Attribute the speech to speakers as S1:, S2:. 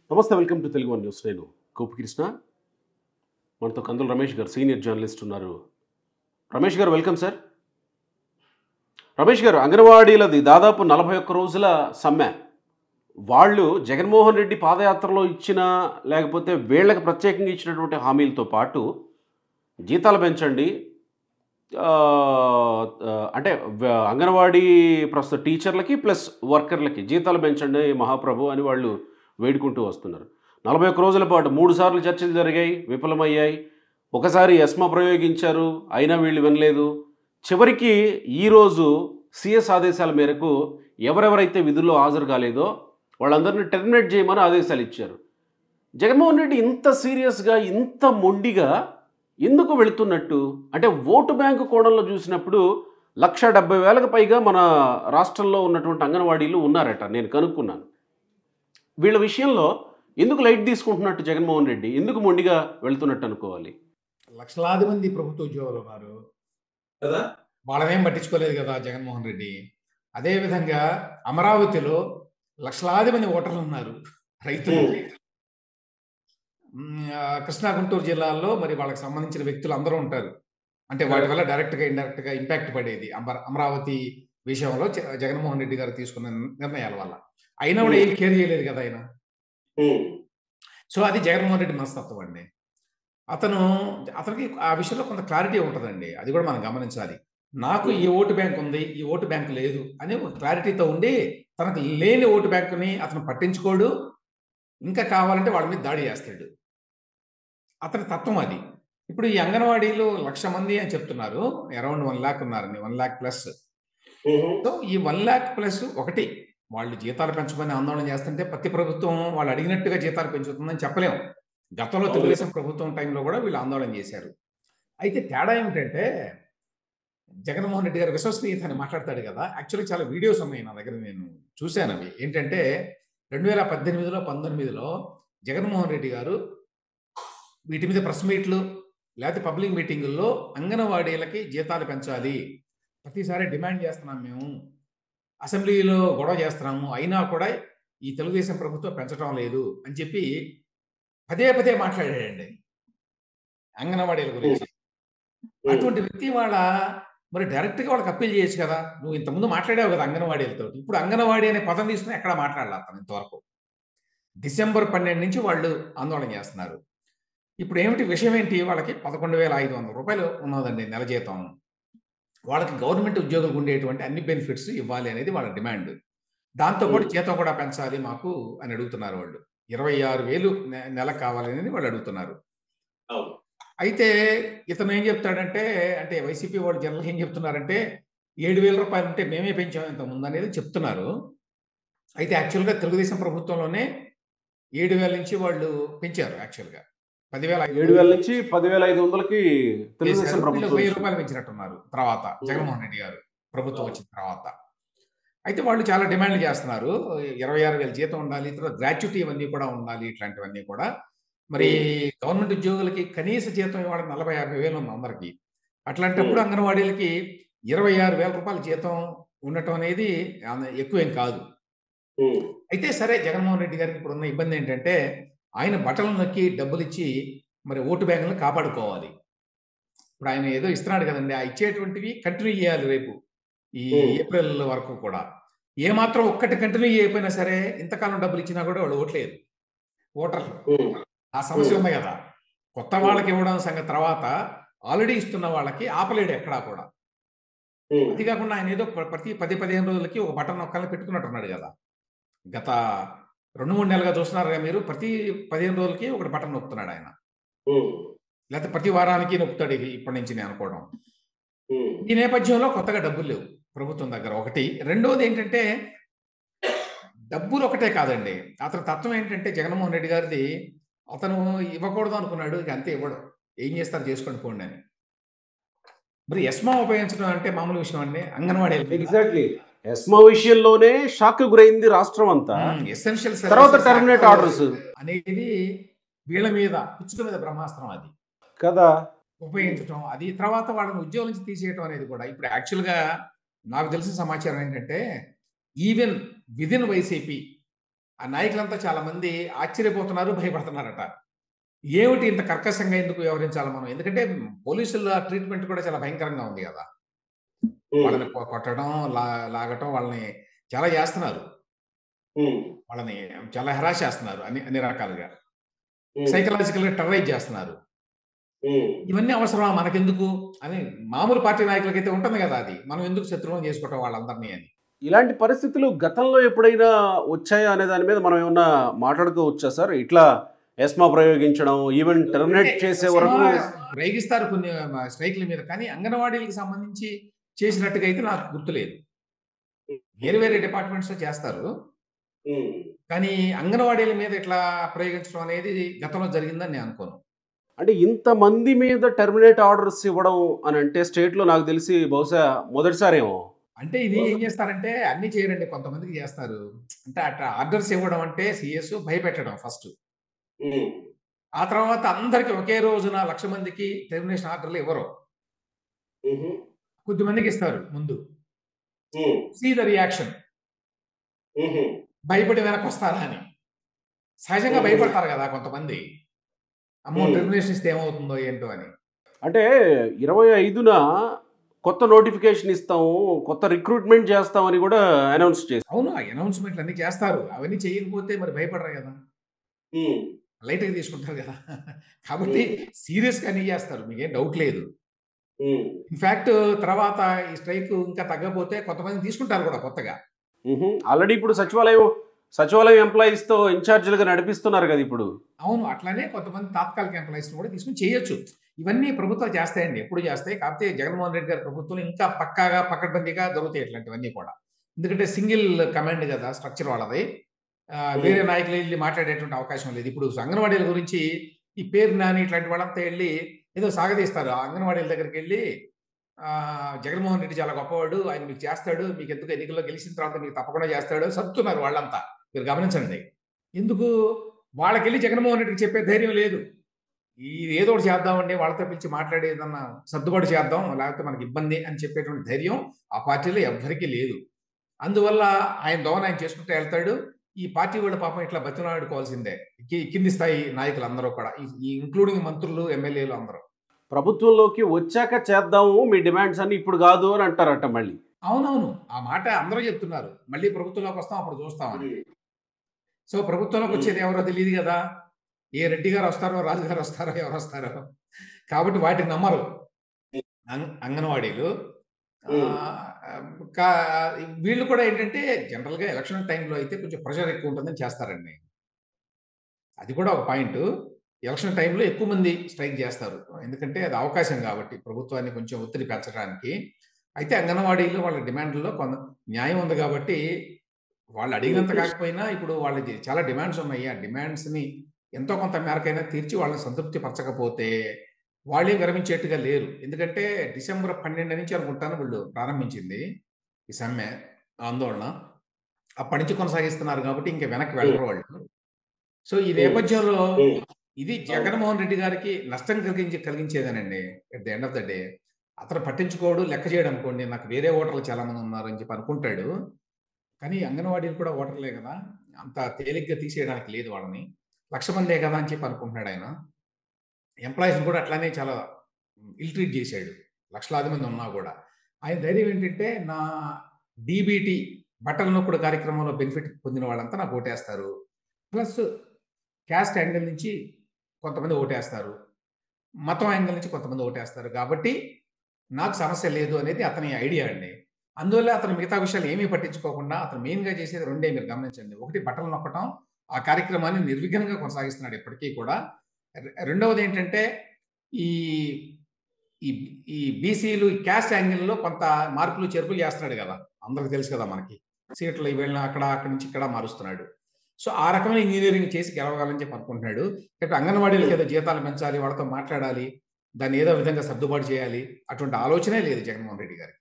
S1: నమస్తే, welcome to Telugu one news. నేను గోపికృష్ణ. మనతో కందుల రమేష్ గారు, సీనియర్ జర్నలిస్ట్ ఉన్నారు. రమేష్ గారు, వెల్కమ్ సార్. రమేష్ గారు, అంగన్వాడీలది దాదాపు 41 రోజుల సమ్మె. వాళ్ళు జగన్మోహన్ రెడ్డి పాదయాత్రలో ఇచ్చిన, లేకపోతే వీళ్ళకి ప్రత్యేకంగా ఇచ్చినటువంటి హామీలతో పాటు జీతాలు పెంచండి, అంటే అంగన్వాడీ ప్రస్తుత టీచర్లకి ప్లస్ వర్కర్లకి జీతాలు పెంచండి మహాప్రభు అని వాళ్ళు వేడుకుంటూ వస్తున్నారు. 41 రోజుల పాటు 3 సార్లు చర్చలు జరిగాయి, విఫలమయ్యాయి. ఒకసారి ఎస్మా ప్రయోగించారు, అయినా వీళ్ళు వినలేదు. చివరికి ఈరోజు సిఎస్ ఆదేశాల మేరకు ఎవరెవరైతే విధుల్లో హాజరు కాలేదో వాళ్ళందరినీ టెర్మినేట్ చేయమని ఆదేశాలు ఇచ్చారు. జగన్మోహన్ రెడ్డి ఇంత సీరియస్గా, ఇంత మొండిగా ఎందుకు వెళుతున్నట్టు? అంటే ఓటు బ్యాంకు కోణంలో చూసినప్పుడు 1,70,000కు పైగా మన రాష్ట్రంలో ఉన్నటువంటి అంగన్వాడీలు ఉన్నారట, నేను కనుక్కున్నాను. వీళ్ళ విషయంలో ఎందుకు లైట్ తీసుకుంటున్నట్టు జగన్మోహన్ రెడ్డి? ఎందుకు మొండిగా వెళ్తున్నట్టు అనుకోవాలి?
S2: లక్షలాది మంది ప్రభుత్వ ఉద్యోగులు ఉన్నారు కదా, వాళ్ళనేం పట్టించుకోలేదు కదా జగన్మోహన్ రెడ్డి. అదేవిధంగా అమరావతిలో లక్షలాది మంది ఓటర్లు ఉన్నారు, రైతులు. కృష్ణా గుంటూరు జిల్లాల్లో మరి వాళ్ళకి సంబంధించిన వ్యక్తులు అందరూ ఉంటారు. అంటే వాటి వల్ల డైరెక్ట్గా ఇండైరెక్ట్గా ఇంపాక్ట్ పడేది అమరావతి విషయంలో జగన్మోహన్ రెడ్డి గారు తీసుకున్న నిర్ణయాల వల్ల. అయినా కూడా ఏం కేర్ చేయలేదు కదా ఆయన. సో అది జగన్మోహన్ రెడ్డి మనస్తత్వం అండి. అతనికి ఆ విషయంలో కొంత క్లారిటీ ఉంటుందండి, అది కూడా మనం గమనించాలి. నాకు ఈ ఓటు బ్యాంక్ ఉంది, ఈ ఓటు బ్యాంక్ లేదు అని ఒక క్లారిటీతో ఉండి తనకు లేని ఓటు బ్యాంకుని అతను పట్టించుకోడు, ఇంకా కావాలంటే వాళ్ళ మీద దాడి చేస్తాడు. అతని తత్వం అది. ఇప్పుడు ఈ అంగన్వాడీలు 1,00,000 మంది అని చెప్తున్నారు, అరౌండ్ 1 lakh ఉన్నారని, 1 lakh ప్లస్. సో ఈ 1 lakh ప్లస్ ఒకటి వాళ్ళు జీతాలు పెంచుకొని ఆందోళన చేస్తుంటే ప్రతి ప్రభుత్వం వాళ్ళు అడిగినట్టుగా జీతాలు పెంచుతుందని చెప్పలేము. గతంలో తెలుగుదేశం ప్రభుత్వం టైంలో కూడా వీళ్ళు ఆందోళన చేశారు. అయితే తేడా ఏమిటంటే జగన్మోహన్ రెడ్డి గారు విశ్వసనీయత అని మాట్లాడతాడు కదా. యాక్చువల్లీ చాలా వీడియోస్ ఉన్నాయి నా దగ్గర, నేను చూశాను అవి. ఏంటంటే 2018లో 19లో జగన్మోహన్ రెడ్డి గారు వీటి మీద ప్రెస్ మీట్లు లేకపోతే పబ్లిక్ మీటింగుల్లో అంగన్వాడీలకి జీతాలు పెంచాలి, ప్రతిసారి డిమాండ్ చేస్తున్నాం, మేము అసెంబ్లీలో గొడవ చేస్తున్నాము, అయినా కూడా ఈ తెలుగుదేశం ప్రభుత్వం పెంచడం లేదు అని చెప్పి పదే పదే మాట్లాడాడండి అంగన్వాడీల గురించి. అటువంటి వ్యక్తి మరి డైరెక్ట్గా వాళ్ళకి అప్పీల్ చేయొచ్చు కదా. నువ్వు ఇంతకుముందు మాట్లాడావు కదా అంగన్వాడీలతో, ఇప్పుడు అంగన్వాడీ అనే పదం తీసుకుని ఎక్కడ మాట్లాడాలి అతను ఇంతవరకు. December 12 నుంచి వాళ్ళు ఆందోళన చేస్తున్నారు. ఇప్పుడు ఏమిటి విషయం ఏంటి? వాళ్ళకి 11,500 రూపాయలు ఉన్నదండి నెల జీతం. వాళ్ళకి గవర్నమెంట్ ఉద్యోగులకు ఉండేటువంటి అన్ని బెనిఫిట్స్ ఇవ్వాలి అనేది వాళ్ళ డిమాండ్. దాంతోపాటు జీతం కూడా పెంచాలి మాకు అని అడుగుతున్నారు వాళ్ళు. 26,000 నెల కావాలని వాళ్ళు అడుగుతున్నారు. అయితే ఇతను ఏం చెప్తాడంటే, అంటే వైసీపీ వాళ్ళు జనరల్ ఏం చెప్తున్నారంటే 7,000 రూపాయలు ఉంటే మేమే పెంచాం ఇంత ముందు అనేది చెప్తున్నారు. అయితే యాక్చువల్గా తెలుగుదేశం ప్రభుత్వంలోనే 7,000 నుంచి వాళ్ళు పెంచారు. యాక్చువల్గా
S1: 7,000 నుంచి 10,500కి తెలుగుదేశం ప్రభుత్వం
S2: 1,000 రూపాయలు పెంచినట్టున్నారు తర్వాత జగన్మోహన్ రెడ్డి గారు ప్రభుత్వం వచ్చిన తర్వాత. అయితే వాళ్ళు చాలా డిమాండ్లు చేస్తున్నారు. 26,000 జీతం ఉండాలి, తర్వాత గ్రాట్యుటీ ఇవన్నీ కూడా ఉండాలి, ఇట్లాంటివన్నీ కూడా. మరి గవర్నమెంట్ ఉద్యోగులకి కనీస జీతం ఇవాళ 40,000-50,000 ఉంది అందరికి. అట్లాంటప్పుడు అంగన్వాడీలకి 26,000 రూపాయల జీతం ఉండటం అనేది ఎక్కువేం కాదు. అయితే సరే, జగన్మోహన్ రెడ్డి గారికి ఇప్పుడు ఉన్న ఇబ్బంది ఏంటంటే ఆయన బట్టలు నొక్కి డబ్బులు ఇచ్చి మరి ఓటు బ్యాంకులను కాపాడుకోవాలి. ఇప్పుడు ఆయన ఏదో ఇస్తున్నాడు కదండి, ఆ ఇచ్చేటువంటివి కంటిన్యూ చేయాలి రేపు ఈ ఏప్రిల్ వరకు కూడా. ఏమాత్రం ఒక్కటి కంటిన్యూ చేయకపోయినా సరే ఇంతకాలం డబ్బులు ఇచ్చినా కూడా వాళ్ళు ఓట్లేదు ఓటర్లు. ఆ సమస్య ఉంది కదా. కొత్త వాళ్ళకి ఇవ్వడం సంగతి తర్వాత, ఆల్రెడీ ఇస్తున్న వాళ్ళకి ఆపలేడు ఎక్కడా కూడా. అది కాకుండా ఆయన ఏదో ప్రతి 10-15 రోజులకి ఒక బటన్ నొక్కాలని పెట్టుకున్నట్టున్నాడు కదా. గత 2-3 నెలలుగా చూస్తున్నారుగా మీరు, ప్రతి 15 రోజులకి ఒకటి బటన్ నొక్కుతున్నాడు ఆయన, లేకపోతే ప్రతి వారానికి నొక్కుతాడు ఇప్పటి నుంచి నేను అనుకోవడం. ఈ నేపథ్యంలో కొత్తగా డబ్బులు లేవు ప్రభుత్వం దగ్గర ఒకటి. రెండోది ఏంటంటే డబ్బులు ఒకటే కాదండి, అతని తత్వం ఏంటంటే జగన్మోహన్ రెడ్డి గారిది, అతను ఇవ్వకూడదు అనుకున్నాడు, ఇక అంతే ఇవ్వడు, ఏం చేస్తారు చేసుకోండి పోండి అని. మరి ఎస్మా ఉపయోగించడం అంటే మామూలు విషయం అండి అంగన్వాడీ.
S1: ఎగ్జాక్ట్లీ, ఎస్మా విషయంలోనే షాక్ గురైంది రాష్ట్రం అంతా.
S2: ఎసెన్షియల్
S1: తర్వాత టెర్మినేట్ ఆర్డర్స్
S2: అనేది వీళ్ళ మీద పిచ్చుక మీద బ్రహ్మాస్త్రం అది
S1: కదా
S2: ఉపయోగించడం. అది తర్వాత వాళ్ళని ఉద్యోగం నుంచి తీసేయడం అనేది కూడా. ఇప్పుడు యాక్చువల్గా నాకు తెలిసిన సమాచారం ఏంటంటే ఈవెన్ విదిన్ వైసీపీ ఆ నాయకులంతా చాలా మంది ఆశ్చర్యపోతున్నారు, భయపడుతున్నారట. ఏమిటి ఇంత కర్కశంగా ఎందుకు వ్యవహరించాలి మనం? ఎందుకంటే పోలీసుల ట్రీట్మెంట్ కూడా చాలా భయంకరంగా ఉంది కదా!
S3: ఉమ్,
S2: వాళ్ళని కొట్టడం, లాగటం వాళ్ళని చాలా చేస్తున్నారు.
S3: ఉమ్,
S2: వాళ్ళని చాలా హెరాస్ చేస్తున్నారు అన్ని అన్ని రకాలుగా.
S3: ఉమ్,
S2: సైకలాజికల్‌గా టెర్రరైజ్ చేస్తున్నారు.
S3: ఉమ్.
S2: ఇవన్నీ అవసరమా మనకెందుకు? అని మామూలు పార్టీ నాయకులకైతే ఉంటుంది కదా అది. మనం ఎందుకు శత్రువులను చేసుకోవటం వాళ్ళందరిని అని.
S1: ఇలాంటి పరిస్థితులు గతంలో ఎప్పుడైనా వచ్చాయా అనే దాని మీద మనం ఏమన్నా మాట్లాడుకోవచ్చా సార్? ఇట్లా ఎస్మా ప్రయోగించడం, ఈవెన్ టెర్మినేట్ చేసే వరకు
S2: ప్రయోగిస్తారు కొన్ని స్ట్రైక్‌ల మీద. కానీ అంగన్వాడీలకి సంబంధించి చేసినట్టుగా అయితే నాకు గుర్తులేదు. వేరే వేరే డిపార్ట్మెంట్స్‌లో చేస్తారు.
S3: ఉమ్.
S2: కానీ అంగన్వాడీల మీద ఇట్లా ప్రయోగించడం అనేది గతంలో జరిగిందని నేను అనుకోను.
S1: అంటే ఇంతమంది మీద టెర్మినేట్ ఆర్డర్స్ ఇవ్వడం అని అంటే స్టేట్లో నాకు తెలిసి బహుశా మొదటిసారేమో.
S2: అంటే ఇది ఏం చేస్తారంటే అన్నీ చేయరండి. కొంతమందికి చేస్తారు. అంటే అట్లా ఆర్డర్స్ ఇవ్వడం అంటే సీఎస్ భయపెట్టడం ఫస్ట్.
S3: ఉమ్.
S2: ఆ తర్వాత అందరికి ఒకే రోజున 1,00,000 మందికి టెర్మినేషన్ ఆర్డర్‌లు ఇవ్వరు.
S3: ఉహు.
S2: కొద్దిమందికి ఇస్తారు ముందు.
S3: ఉమ్.
S2: See the reaction.
S3: ఉహు.
S2: భయపడి వెనక్కొస్తారా అని. సహజంగా భయపడతారు కదా కొంతమంది. అమ్మో! టెర్మినేషన్ ఇస్తే ఏమవుతుందో ఏంటో అని.
S1: అంటే 25న కొత్త నోటిఫికేషన్ ఇస్తాము, కొత్త రిక్రూట్మెంట్ చేస్తామని కూడా అనౌన్స్ చేశారు.
S2: అవును. ఆ అనౌన్స్‌మెంట్లు అన్నీ చేస్తారు. అవన్నీ చేయకపోతే మరి భయపడరు కదా!
S3: ఉమ్.
S2: లైట్‌గా తీసుకుంటారు కదా! కాబట్టి సీరియస్‌గా అన్నీ చేస్తారు. మీకేం డౌట్ లేదు.
S3: ఉమ్.
S2: ఇన్‌ఫాక్ట్ తర్వాత ఈ స్ట్రైక్ ఇంకా తగ్గకపోతే కొంతమందిని తీసుకుంటారు కూడా కొత్తగా.
S1: ఆల్రెడీ ఇప్పుడు సచివాలయం ఎంప్లాయీస్తో ఇన్ఛార్జీలుగా నడిపిస్తున్నారు కదా ఇప్పుడు.
S2: అవును. అట్లనే కొంతమంది తాత్కాలిక ఎంప్లాయీస్‌ని కూడా తీసుకొని చేయొచ్చు. ఇవన్నీ ప్రభుత్వాలు చేస్తాయండి. ఎప్పుడు చేస్తాయి. కాకపోతే జగన్మోహన్ రెడ్డి గారి ప్రభుత్వంలో ఇంకా పక్కాగా, పకడ్బందీగా జరుగుతాయి ఇట్లాంటివన్నీ కూడా. ఎందుకంటే సింగిల్ కమాండ్ కదా స్ట్రక్చర్ వాళ్ళది. వేరే నాయకులు ఎళ్లి మాట్లాడేటువంటి అవకాశం లేదు. ఇప్పుడు అంగన్వాడీల గురించి ఈ పేరు నాని ఇట్లాంటి వాళ్ళంతా ఎళ్లి ఏదో సాగదీస్తారు. ఆ అంగన్వాడీల దగ్గరికెళ్లి జగన్మోహన్ రెడ్డి చాలా గొప్పవాడు. ఆయన మీకు చేస్తాడు. మీకెందుకు ఎన్నికల్లో గెలిచిన తర్వాత మీకు తప్పకుండా చేస్తాడు. సర్దుతున్నారు వాళ్ళంతా. మీరు గమనించండి. ఎందుకు? వాళ్ళకెళ్లి జగన్మోహన్ రెడ్డికి చెప్పే ధైర్యం లేదు. ఏదో ఒకటి చేద్దామండి. వాళ్ళతో పిలిచి మాట్లాడి ఏదన్నా సర్దుబాటు చేద్దాం. లేకపోతే మనకి ఇబ్బంది అని చెప్పేటువంటి ధైర్యం ఆ పార్టీలో ఎవ్వరికీ లేదు. అందువల్ల ఆయన దోవన ఆయన చేసుకుంటూ ఎళ్తాడు. ఈ పార్టీ వాళ్ళు పాపం ఇట్లా బతిమలాడుకోవాల్సిందే. కింది స్థాయి నాయకులందరూ కూడా. ఇంక్లూడింగ్ మంత్రులు, ఎమ్మెల్యేలు అందరూ.
S1: ప్రభుత్వంలోకి వచ్చాక చేద్దాము మీ డిమాండ్స్ అని, ఇప్పుడు కాదు అని అంటారట మళ్ళీ.
S2: అవునవును. ఆ మాట అందరూ చెప్తున్నారు. మళ్ళీ ప్రభుత్వంలోకి వస్తాం అప్పుడు చూస్తామని. సో, ప్రభుత్వంలోకి వచ్చేది ఎవరో తెలీదు గదా! ఏ రెడ్డి గారు వస్తారో, రాజు గారు వస్తారో, ఎవరొస్తారో. కాబట్టి వాటిని నమ్మరు. అంగన్వాడీలు. కా వీళ్ళు కూడా ఏంటంటే జనరల్‌గా ఎలక్షన్ టైమ్‌లో అయితే కొంచెం ప్రెషర్ ఎక్కువ ఉంటుందని చేస్తారండి. అది కూడా ఒక పాయింటు. ఎలక్షన్ టైమ్‌లో ఎక్కువ మంది స్ట్రైక్ చేస్తారు. ఎందుకంటే అది అవకాశం కాబట్టి ప్రభుత్వాన్ని కొంచెం ఒత్తిడి పెంచడానికి. అయితే అంగన్వాడీలో వాళ్ళ డిమాండ్‌లో కొంత న్యాయం ఉంది కాబట్టి వాళ్ళు అడిగినంత కాకపోయినా ఇప్పుడు వాళ్ళకి చాలా డిమాండ్స్ ఉన్నాయి. ఆ డిమాండ్స్‌ని ఎంతో కొంత మేరకైనా తీర్చి వాళ్ళని సంతృప్తి పరచకపోతే వాళ్ళే విరమించేట్టుగా లేరు. ఎందుకంటే డిసెంబర్ 12 నుంచి అనుకుంటాను వీళ్ళు ప్రారంభించింది ఈ సమ్మె, ఆందోళన. అప్పటి నుంచి కొనసాగిస్తున్నారు కాబట్టి ఇంక వెనక్కి వెళ్ళరు వాళ్ళు. సో, ఈ నేపథ్యంలో ఇది జగన్మోహన్ రెడ్డి గారికి నష్టం కలిగించేదేనండి. At the end of the day. అతను పట్టించుకోడు, లెక్క చేయడు అనుకోండి. నాకు వేరే ఓటర్లు చాలా మంది ఉన్నారని చెప్పి అనుకుంటాడు. కానీ అంగన్వాడీలు కూడా ఓటర్లే కదా! అంత తేలిగ్గా తీసేయడానికి లేదు వాళ్ళని. 1,00,000 మందే కదా అని చెప్పి అనుకుంటున్నాడాయన. ఎంప్లాయీస్‌ని కూడా అట్లానే చాలా ఇల్ ట్రీట్ చేశాడు. లక్షలాది మంది ఉన్నా గూడా. ఆయన ధైర్యం ఏంటంటే, నా డీబీటీ బటన్ నొక్కుడు కార్యక్రమంలో బెనిఫిట్ పొందిన వాళ్ళంతా నాకు ఓటేస్తారు. ప్లస్ క్యాస్ట్ యాంగిల్ నుంచి కొంతమంది ఓటేస్తారు. మతం యాంగిల్ నుంచి కొంతమంది ఓటేస్తారు. కాబట్టి నాకు సమస్య లేదు అనేది అతని ఐడియా అండి. అందువల్ల అతను మిగతా విషయాలు ఏమీ పట్టించుకోకుండా అతను మెయిన్‌గా చేసేది రెండే మీరు గమనించండి. ఒకటి బటన్లు నొక్కటం, ఆ కార్యక్రమాన్ని నిర్విఘ్నంగా కొనసాగిస్తున్నాడు ఇప్పటికీ కూడా. రెండవదేంటంటే ఈ ఈ ఈ బీసీలు క్యాస్ట్ యాంగిల్‌లో కొంత మార్పులు, చేర్పులు చేస్తున్నాడు గదా! అందరికి తెలుసు కదా మనకి. సీట్లు వీళ్ళని అక్కడి నుంచి ఇక్కడ మారుస్తున్నాడు. సో, ఆ రకమైన ఇంజినీరింగ్ చేసి గెలవగలని చెప్పి అనుకుంటున్నాడు. ఇప్పుడు అంగన్వాడీలకి ఏదో జీతాలు పెంచాలి, వాళ్ళతో మాట్లాడాలి, దాన్ని ఏదో విధంగా సర్దుబాటు చేయాలి. అటువంటి ఆలోచనే లేదు జగన్మోహన్ రెడ్డి గారికి.